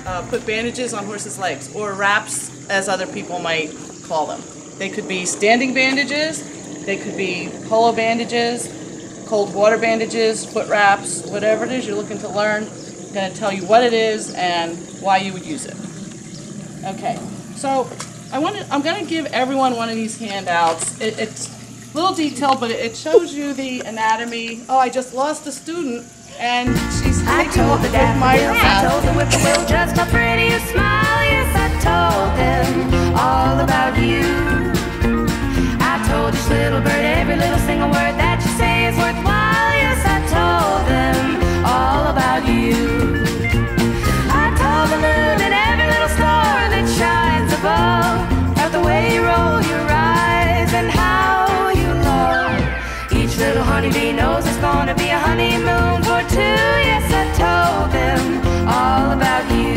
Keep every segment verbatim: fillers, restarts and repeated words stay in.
uh, put bandages on horses' legs, or wraps as other people might call them. They could be standing bandages, they could be polo bandages, cold water bandages, foot wraps, whatever it is you're looking to learn. I'm going to tell you what it is and why you would use it. Okay, so I want to, I'm going to give everyone one of these handouts. It, it's a little detailed, but it shows you the anatomy. Oh, I just lost a student, and she's taking off with my wrap. I told the whippoorwill just how pretty you smile. Yes, I told them all about you. I told each little bird every little single word that you say is worthwhile. Yes, I told them all about you. I told the moon and every little star that shines above about the way you roll your eyes and how you love. Each little honeybee knows it's gonna be a honeymoon for two. Yes, I told them all about you.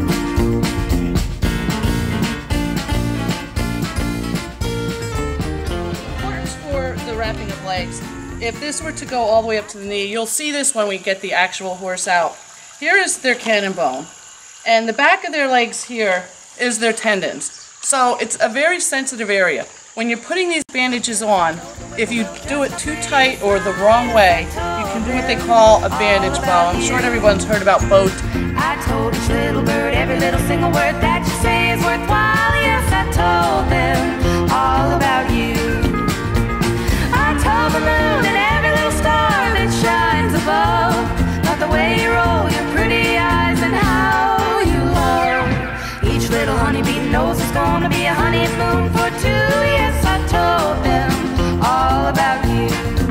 Importance for the wrapping of legs. If this were to go all the way up to the knee, you'll see this when we get the actual horse out. Here is their cannon bone, and the back of their legs here is their tendons. So it's a very sensitive area. When you're putting these bandages on, if you do it too tight or the wrong way, you can do what they call a bandage bow. I'm sure everyone's heard about boat. I told each little bird every little single word that you say is worthwhile. Yes, I told them all about you. I told the moon and every little star that shines above about the way you roll your pretty eyes and how you love. Each little honeybee knows it's gonna be a honeymoon for two. Yes, I told them all about you.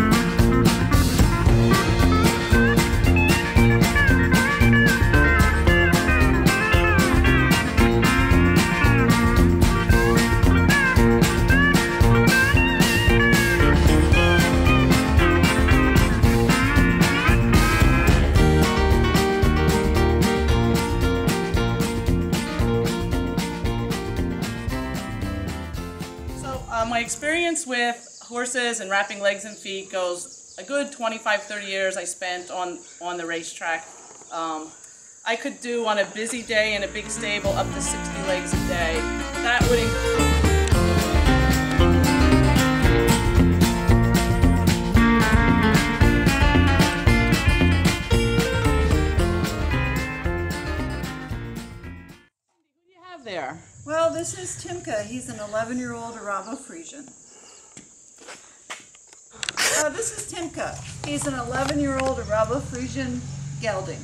Uh, my experience with horses and wrapping legs and feet goes a good twenty-five, thirty years I spent on, on the racetrack. Um, I could do on a busy day in a big stable up to sixty legs a day. That would include there. Well, this is Timka. He's an eleven-year-old Arabo Frisian. Uh, this is Timka. He's an eleven-year-old Arabo Frisian gelding.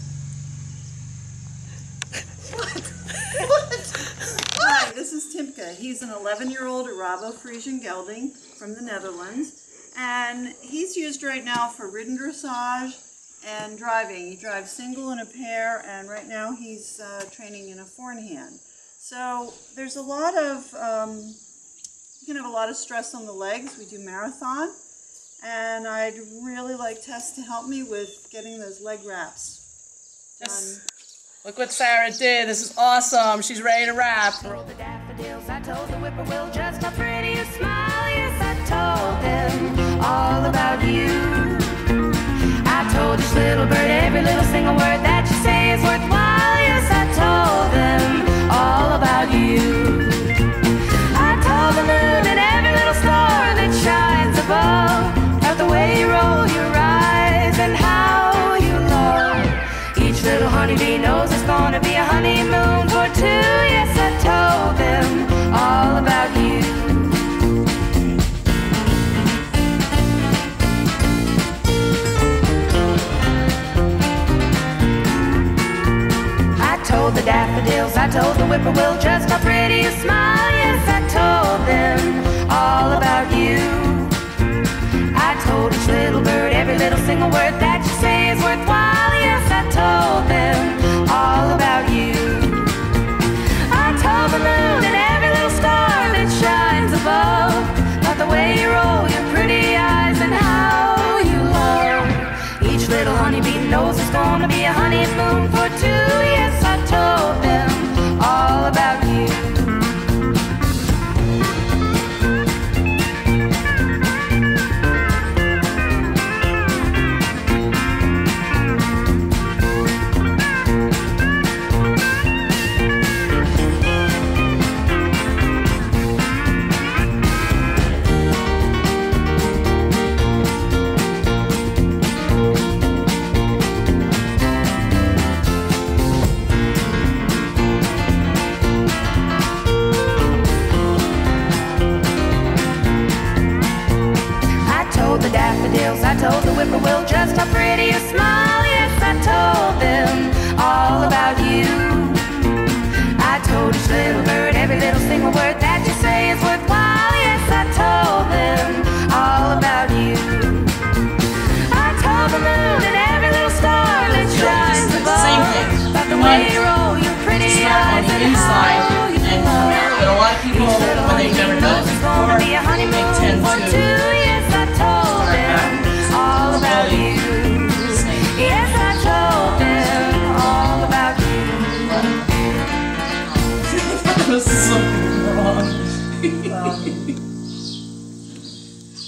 What? What? Hi, this is Timka. He's an eleven-year-old Arabo Frisian gelding from the Netherlands, and he's used right now for ridden dressage and driving. He drives single and a pair, and right now he's uh, training in a four in hand. So there's a lot of, um, you can have a lot of stress on the legs. We do marathon, and I'd really like Tess to help me with getting those leg wraps done. Yes. Look what Sarah did. This is awesome. She's ready to wrap. Roll the daffodils. I told the whippoorwill just how pretty you smile. Yes, I told them all about you. I told each little bird every little single word that you say is worthwhile. Yes, I told them all about you. I told the moon and every little star that shines above about the way you roll your eyes and how you love. Each little honeybee knows it's gonna be a honeymoon for two. Yes, I told them all about you. The daffodils, I told the whippoorwill just how pretty you smile. Yes, I told them all about you. I told each little bird every little single word that you say is worthwhile. Yes, I told them all about you. I told the moon and every little star that shines above about the way you roll your pretty eyes and how you love. Each little honeybee knows it's gonna be a honeymoon for two. Yes, I told them all about you.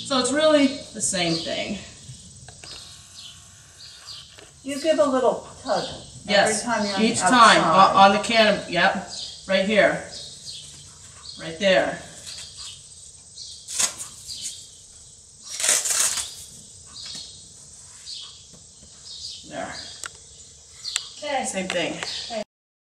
So it's really the same thing. You give a little tug Yes, every time you're on each the time outside. on, on the can. Yep, right here, right there. There. Okay. Same thing.